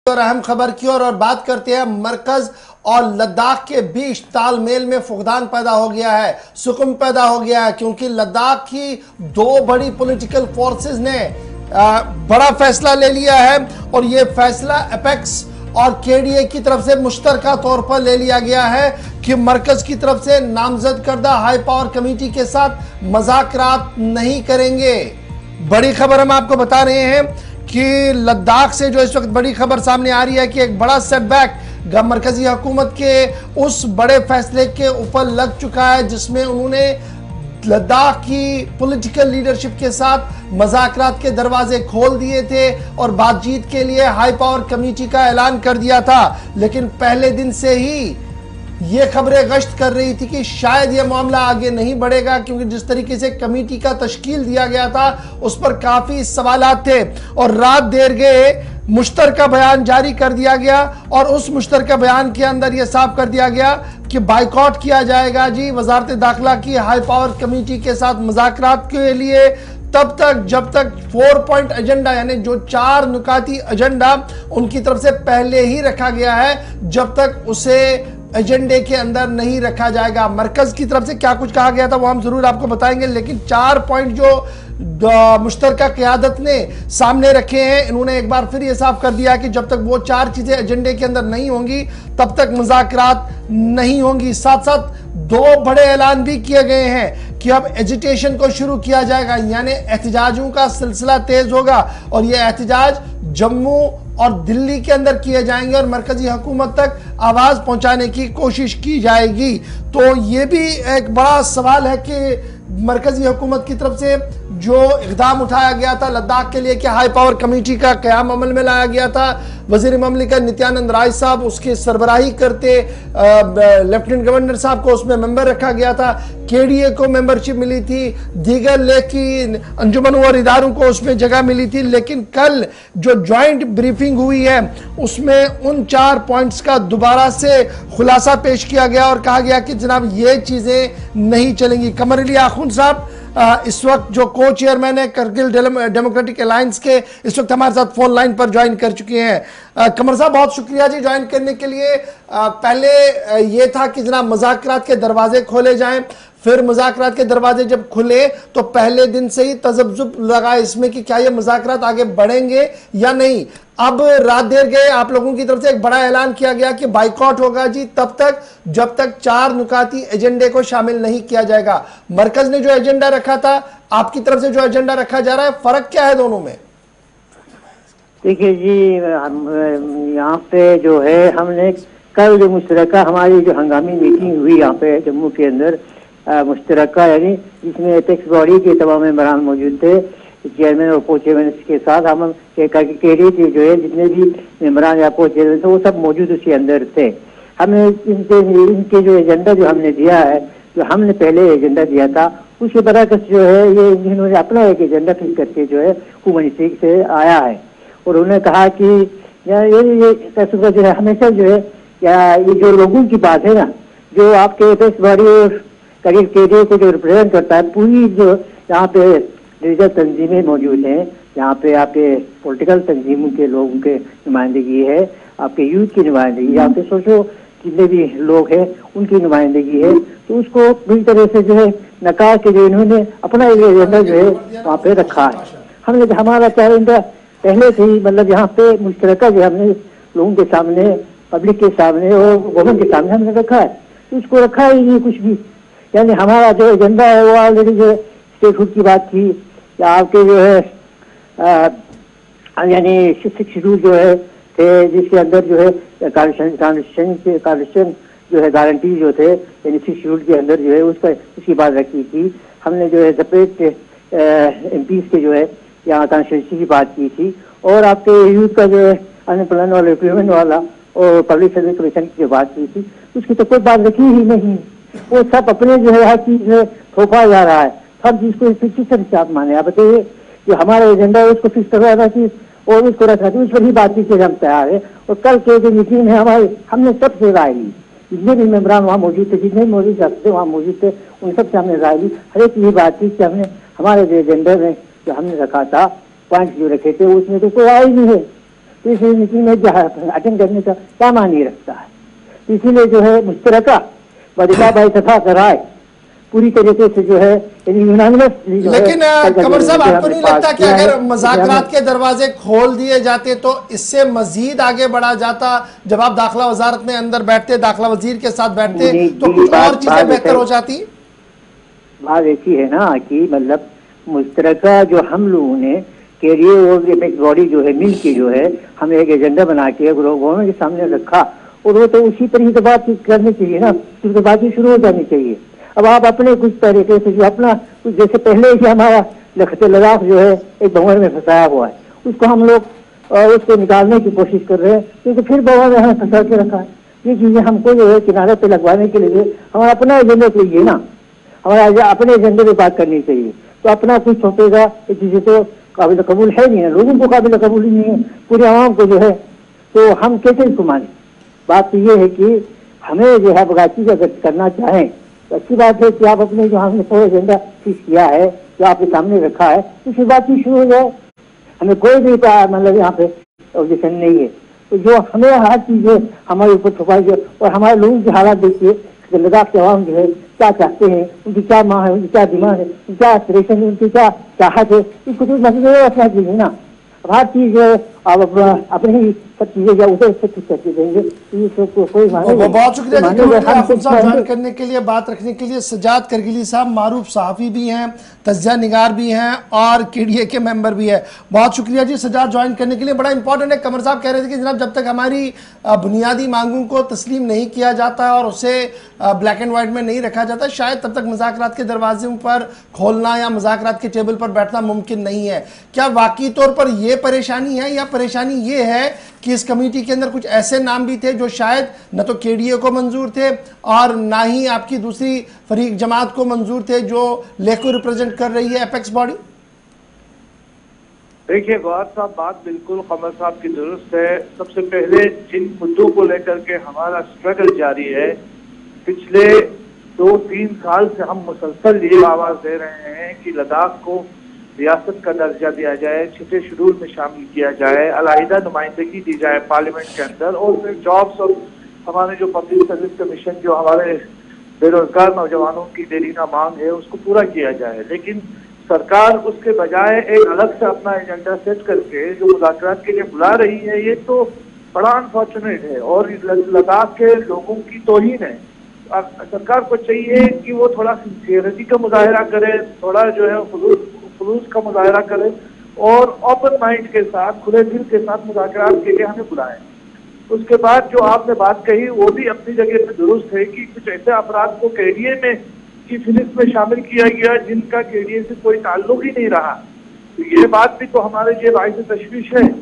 और अहम खबर की और बात करते हैं। मरकज और लद्दाख के बीच तालमेल में फुकदान पैदा हो गया है, सुकून पैदा हो गया है, क्योंकि लद्दाख की दो बड़ी पॉलिटिकल फोर्सेस ने बड़ा फैसला ले लिया है और ये फैसला एपेक्स और केडीए की तरफ से मुश्तरका तौर पर ले लिया गया है कि मरकज की तरफ से नामजद करदा हाई पावर कमेटी के साथ मज़ाकरात नहीं करेंगे। बड़ी खबर हम आपको बता रहे हैं कि लद्दाख से जो इस वक्त बड़ी खबर सामने आ रही है कि एक बड़ा सेटबैक मरकजी हुकूमत के उस बड़े फैसले के ऊपर लग चुका है जिसमें उन्होंने लद्दाख की पॉलिटिकल लीडरशिप के साथ मज़ाकरात के दरवाजे खोल दिए थे और बातचीत के लिए हाई पावर कमेटी का ऐलान कर दिया था। लेकिन पहले दिन से ही ये खबरें गश्त कर रही थी कि शायद ये मामला आगे नहीं बढ़ेगा, क्योंकि जिस तरीके से कमेटी का तश्कील दिया गया था उस पर काफ़ी सवालात थे और रात देर गए मुश्तरका बयान जारी कर दिया गया और उस मुश्तरका बयान के अंदर यह साफ कर दिया गया कि बाइकआउट किया जाएगा जी वजारत दाखिला की हाई पावर कमेटी के साथ मज़ाकरात के लिए तब तक जब तक 4 पॉइंट एजेंडा यानी जो 4 नुकाती एजेंडा उनकी तरफ से पहले ही रखा गया है जब तक उसे एजेंडे के अंदर नहीं रखा जाएगा। मरकज की तरफ से क्या कुछ कहा गया था वो हम जरूर आपको बताएंगे, लेकिन 4 पॉइंट जो मुश्तरका क़यादत ने सामने रखे हैं, इन्होंने एक बार फिर ये साफ कर दिया कि जब तक वो 4 चीजें एजेंडे के अंदर नहीं होंगी तब तक मुज़ाकरात नहीं होंगी। साथ साथ 2 बड़े ऐलान भी किए गए हैं कि अब एजिटेशन को शुरू किया जाएगा, यानी एहतजाजों का सिलसिला तेज होगा और ये एहतजाज जम्मू और दिल्ली के अंदर किए जाएंगे और मरकजी हुकूमत तक आवाज पहुंचाने की कोशिश की जाएगी। तो ये भी एक बड़ा सवाल है कि मरकजी हुकूमत की तरफ से जो इक़दाम उठाया गया था लद्दाख के लिए कि हाई पावर कमेटी का क़याम अमल में लाया गया था, वज़ीर ममलिकत नित्यानंद राय साहब उसकी सरबराही करते, लेफ्टिनेंट गवर्नर साहब को उसमें मेंबर रखा गया था, केडीए को मेंबरशिप मिली थी, दीगर लेखी अंजुमन और इदारों को उसमें जगह मिली थी। लेकिन कल जो जॉइंट ब्रीफिंग हुई है उसमें उन 4 पॉइंट्स का दोबारा से खुलासा पेश किया गया और कहा गया कि जनाब ये चीज़ें नहीं चलेंगी। कमर अली आखुन साहब इस वक्त जो को चेयरमैन है करगिल डेमोक्रेटिक अलायंस के, इस वक्त हमारे साथ फोन लाइन पर ज्वाइन कर चुके हैं। कमर साहब बहुत शुक्रिया जी ज्वाइन करने के लिए। पहले ये था कि जनाब मज़ाकरात के दरवाजे खोले जाएं, फिर मुज़ाकरात के दरवाजे जब खुले तो पहले दिन से ही तजब्जुब लगा इसमें कि क्या ये मुज़ाकरात आगे बढ़ेंगे या नहीं। अब रात देर गए आप लोगों की तरफ से एक बड़ा ऐलान किया गया कि बाइकआउट होगा जी तब तक जब तक 4 नुकाती एजेंडे को शामिल नहीं किया जाएगा। मरकज ने जो एजेंडा रखा था, आपकी तरफ से जो एजेंडा रखा जा रहा है, फर्क क्या है दोनों में? देखिए जी, यहाँ पे जो है हमने कल जो मुश्तरका हमारी जो हंगामी मीटिंग हुई यहाँ पे जम्मू के अंदर मुश्तरका यानी जिसमें एपेक्स बॉडी के तमाम मेंबरान मौजूद थे, चेयरमैन और को चेयरमैन के साथ हम केडीए के जो है जितने भी मेंबरान या को चेयरमैन थे वो सब मौजूद उसके अंदर थे। हमने इनके जो एजेंडा जो हमने दिया है, जो हमने पहले एजेंडा दिया था उसके बरअक्स जो है ये इन्होंने अपना एक एजेंडा फिक्स करके जो है हुकूमत से आया है और उन्होंने कहा कि ये जो है हमेशा जो है या ये जो लोगों की बात है ना, जो आपके एपेक्स बॉडी और केडीए को जो रिप्रेजेंट करता है, पूरी जो यहाँ पे रिलीजियस तंजीमें मौजूद हैं, यहाँ पे आपके पॉलिटिकल तंजीमों के लोगों के नुमाइंदगी है, आपके यूथ की नुमाइंदगी, यहाँ पे सोचो जितने भी लोग हैं उनकी नुमाइंदगी है। तो उसको पूरी तरह से जो है नकार के जो इन्होंने अपना एजेंडा जो है वहाँ पे रखा है। हमने हमारा चैलेंज पहले से ही मतलब यहाँ पे मुश्तरका जो हमने लोगों के सामने, पब्लिक के सामने और गवर्नमेंट के सामने हमने रखा है, तो उसको रखा ही नहीं कुछ भी। यानी हमारा जो एजेंडा है वो ऑलरेडी जो स्टेटहुड की बात थी या आपके जो है यानी 6 शेड्यूल जो है थे जिसके अंदर जो है कॉन्स्टिट्यूशन जो है गारंटी जो थे यानी 6 शेड्यूल के अंदर जो है उसकी बात रखी थी। हमने जो है सेपरेट एमपीज के जो है यहाँ कॉन्स्टिट्यूंसी की बात की थी और आपके यूथ का जो है अनएम्प्लॉयमेंट वाला रिक्रूटमेंट वाला और पब्लिक सर्विस कमीशन की जो बात की थी उसकी तो कोई बात रखी ही नहीं। वो सब अपने जो है हर चीज में थोपा जा रहा है, हर चीज को फिक्स से आप माने। आप बताइए जो हमारा एजेंडा है उसको फिक्स करवाना चाहिए और उसको रखना चाहिए, उस पर ही बातचीत के हम तैयार है। और कल के जो मीटिंग है हमारी, हमने सबसे राय ली, जितने भी मेंबरान वहाँ मौजूद थे, जितने भी मौजूद थे वहाँ मौजूद थे, उन सबसे हमने राय ली। हर एक ये बातचीत कि हमने हमारे जो एजेंडा में जो हमने रखा था पॉइंट जो रखे थे उसमें तो कोई आया ही नहीं है। तो इस मीटिंग में अटेंड करने का क्या मानी रखता है। इसीलिए जो है मुश्तरका वजीफा भाई सफा कराए पूरी तरीके से जो है लेकिन कमर साहब, आपको नहीं लगता कि अगर मुज़ाकरात के दरवाजे खोल दिए जाते तो इससे मजीद आगे बढ़ा जाता? जब आप दाखिला वजारत में अंदर बैठते, दाखिला वजीर के साथ बैठते, तो कुछ और चीजें बेहतर हो जाती? बात ऐसी है ना कि मतलब मुश्तरका जो हम लोगों ने के लिए वो एक बॉडी जो है मिल के जो है हमें एक एजेंडा बना के गवर्नमेंट के सामने रखा, और वो तो उसी पर ही तो बात करनी चाहिए ना, फिर तो बात ही शुरू हो जानी चाहिए। अब आप अपने कुछ तरीके से जो अपना जैसे पहले ही हमारा लखत लद्दाख जो है एक भंवर में फंसाया हुआ है, उसको हम लोग उसको निकालने की कोशिश कर रहे हैं, क्योंकि फिर भंवर में हमें फंसा के रखा है। ये चीजें हमको जो है किनारे पे लगवाने के लिए हमारा अपना एजेंडा चाहिए ना, हमारा अपने एजेंडे पे बात करनी चाहिए। तो अपना कुछ छुपेगा ये चीजें तो काबिल कबूल है नहीं है, लोगों को काबिल कबूल ही नहीं है, पूरे आवाम को जो है, तो हम कैसे इसको माने। बात तो ये है कि हमें जो है बगाची अगर करना चाहें तो अच्छी बात है कि आप अपने जो हमने कोई एजेंडा फिक्स किया है, जो आपके सामने रखा है, तो फिर बात ही शुरू हो जाए। हमें कोई भी मतलब यहाँ पे ऑब्जेक्शन नहीं है। तो जो हमें हर चीज है हमारे ऊपर छुपाई है, और हमारे लोगों की हालात देखिए, लद्दाख के अवाम जो है क्या चाहते हैं, उनकी क्या मांग है, उनकी क्या डिमांड है, उनकी क्या एस्पिरेशन है, उनकी क्या चाहत है, इसको तो मसले रखना चाहिए ना। हर चीज जो है आप अपनी ही सब चीजें या उधर से कुछ करके देंगे, कोई बहुत शुक्रिया ज्वाइन करने के लिए, बात रखने के लिए। सजाद करगिली साहब मारूफ सहाफ़ी भी हैं, तज्ज़िया निगार भी हैं और KDA के मेंबर भी है। बहुत शुक्रिया जी सजाद ज्वाइन करने के लिए। बड़ा इंपॉर्टेंट है, कमर साहब कह रहे थे कि जनाब जब तक हमारी बुनियादी मांगों को तस्लीम नहीं किया जाता और उसे ब्लैक एंड वाइट में नहीं रखा जाता, शायद तब तक मुज़ाकरात के दरवाज़ों पर खोलना या मुज़ाकरात के टेबल पर बैठना मुमकिन नहीं है। क्या वाकई तौर पर यह परेशानी है, या परेशानी ये है कि इस कमेटी के अंदर कुछ ऐसे नाम भी थे जो शायद न तो KDA को मंजूर थे और ना ही आपकी दूसरी फरीक जमात को मंजूर थे जो लेह को रिप्रेजेंट कर रही है एपेक्स बॉडी? देखिए गौर साहब, बात बिल्कुल कमर साहब की दुरुस्त है। सबसे पहले जिन मुद्दों को लेकर के हमारा स्ट्रगल जारी है, पिछले 2-3 साल से हम मुसलसल ये आवाज दे रहे हैं कि लद्दाख को रियासत का दर्जा दिया जाए, 6 शेड्यूल में शामिल किया जाए, अलहदा नुमाइंदगी दी जाए पार्लियामेंट के अंदर, और फिर जॉब्स और हमारे जो पब्लिक सर्विस कमीशन जो हमारे बेरोजगार नौजवानों की देरीना मांग है उसको पूरा किया जाए। लेकिन सरकार उसके बजाय एक अलग से अपना एजेंडा सेट करके जो मुज़ाकरात के लिए बुला रही है, ये तो बड़ा अनफॉर्चुनेट है और लद्दाख के लोगों की तौहीन है। सरकार को चाहिए कि वो थोड़ा सिंसियरिटी का मुजाहिरा करे, थोड़ा जो है खुलूस का मुजाहिरा करे और ओपन माइंड के साथ, खुले दिल के साथ मुज़ाकरात के लिए हमें बुलाएं। उसके बाद जो आपने बात कही वो भी अपनी जगह पे दुरुस्त है कि कुछ ऐसे अफराद को KDA में की फिलिस्ट में शामिल किया गया जिनका KDA से कोई ताल्लुक ही नहीं रहा, तो ये बात भी तो हमारे लिए बाइस तशवीश है।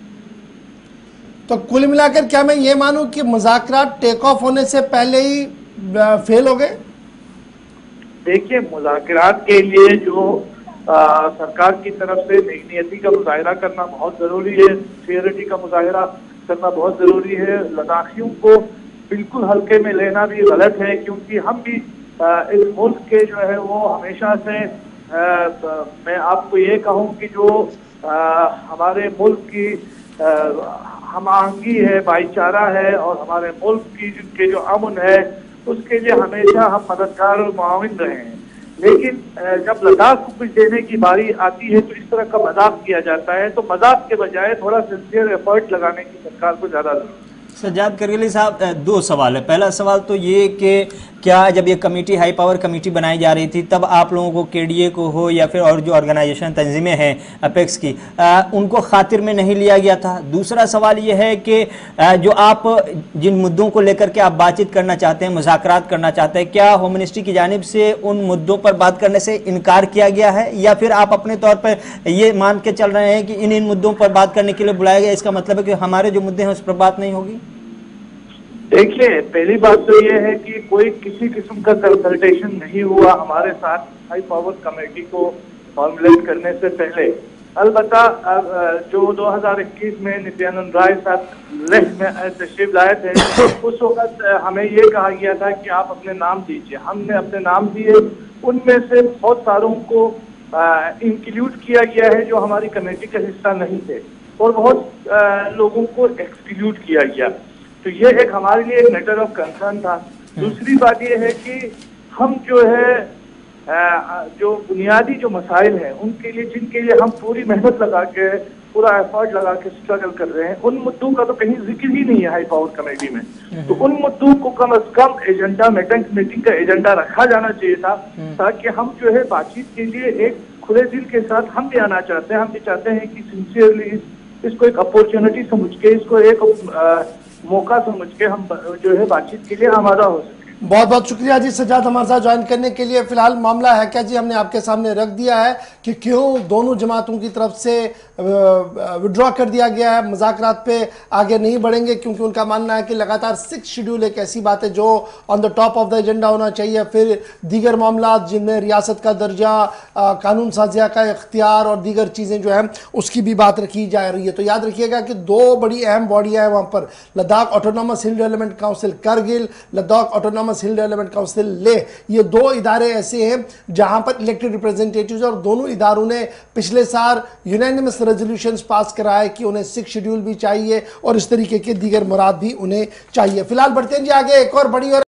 तो कुल मिलाकर क्या मैं ये मानूं कि मुज़ाकरात टेक ऑफ होने से पहले ही फेल हो गए? देखिए, मुज़ाकरात के लिए जो सरकार की तरफ से नेकनियती का मुजाहिरा करना बहुत जरूरी है, सिंसियरिटी का मुजाहिरा करना बहुत जरूरी है। लद्दाखियों को बिल्कुल हल्के में लेना भी गलत है, क्योंकि हम भी इस मुल्क के जो है वो हमेशा से मैं आपको ये कहूँ कि जो हमारे मुल्क की हम आहंगी है, भाईचारा है और हमारे मुल्क की जिनके जो अमन है उसके लिए हमेशा हम मददगार और मुआविन रहे हैं। लेकिन जब लद्दाख को कुछ देने की बारी आती है तो इस तरह का मजाक किया जाता है, तो मजाक के बजाय थोड़ा सिंसियर एफर्ट लगाने की सरकार को ज्यादा जरूरत है। सज्जाद करगिली साहब, 2 सवाल है। पहला सवाल तो ये कि क्या जब ये कमेटी हाई पावर कमेटी बनाई जा रही थी तब आप लोगों को KDA को हो या फिर और जो ऑर्गेनाइजेशन तंजीमें हैं अपेक्स की उनको खातिर में नहीं लिया गया था? दूसरा सवाल ये है कि जो आप जिन मुद्दों को लेकर के आप बातचीत करना चाहते हैं, मुज़ाकरात करना चाहते हैं, क्या होम मिनिस्ट्री की जानिब से उन मुद्दों पर बात करने से इनकार किया गया है या फिर आप अपने तौर पर ये मान के चल रहे हैं कि इन मुद्दों पर बात करने के लिए बुलाया गया, इसका मतलब है कि हमारे जो मुद्दे हैं उस पर बात नहीं होगी? देखिए, पहली बात तो ये है कि कोई किसी किस्म का कंसल्टेशन नहीं हुआ हमारे साथ हाई पावर कमेटी को फॉर्मुलेट करने से पहले। अलबत्ता जो 2021 में नित्यानंद राय साहब लेह में तशरीफ लाए थे उस वक्त हमें ये कहा गया था कि आप अपने नाम दीजिए। हमने अपने नाम दिए, उनमें से बहुत सारों को इंक्लूड किया गया है जो हमारी कमेटी का हिस्सा नहीं थे। और बहुत लोगों को एक्सक्लूड किया गया। तो ये एक हमारे लिए एक मैटर ऑफ कंसर्न था। दूसरी बात ये है कि हम जो है जो बुनियादी जो मसाइल हैं उनके लिए, जिनके लिए हम पूरी मेहनत लगा के, पूरा एफर्ट लगा के स्ट्रगल कर रहे हैं, उन मुद्दों का तो कहीं जिक्र ही नहीं है हाई पावर कमेटी में। तो उन मुद्दों को कम से कम एजेंडा मीटिंग का एजेंडा रखा जाना चाहिए था, ताकि हम जो है बातचीत के लिए एक खुले दिल के साथ हम भी आना चाहते हैं। हम भी चाहते हैं कि सिंसियरली इसको एक अपॉर्चुनिटी समझ के, इसको एक मौका समझ के हम जो है बातचीत के लिए आमादा हो सके। बहुत बहुत शुक्रिया जी सज्जाद हमारे साथ ज्वाइन करने के लिए। फिलहाल मामला है क्या जी, हमने आपके सामने रख दिया है कि क्यों दोनों जमातों की तरफ से विड्रॉ कर दिया गया है, मुज़ाकरात पे आगे नहीं बढ़ेंगे, क्योंकि उनका मानना है कि लगातार 6 शेड्यूल एक ऐसी बात है जो on the top of the agenda होना चाहिए। फिर दीगर मामला जिनमें रियासत का दर्जा, कानून साजिया का इख्तियार और दीगर चीज़ें जो हैं उसकी भी बात रखी जा रही है। तो याद रखिएगा कि 2 बड़ी अहम बॉडियाँ हैं वहाँ पर, Ladakh autonomous hill development council Kargil, Ladakh autonomous hill development council Leh. ये 2 इदारे ऐसे हैं जहां पर इलेक्टेड रिप्रेजेंटेटिव्स, और दोनों इदारों ने पिछले साल यूनानिमस रेजोल्यूशंस पास कराए कि उन्हें 6 शेड्यूल भी चाहिए और इस तरीके के दीगर मुराद भी उन्हें चाहिए। फिलहाल बढ़ते हैं जी आगे, एक और बड़ी और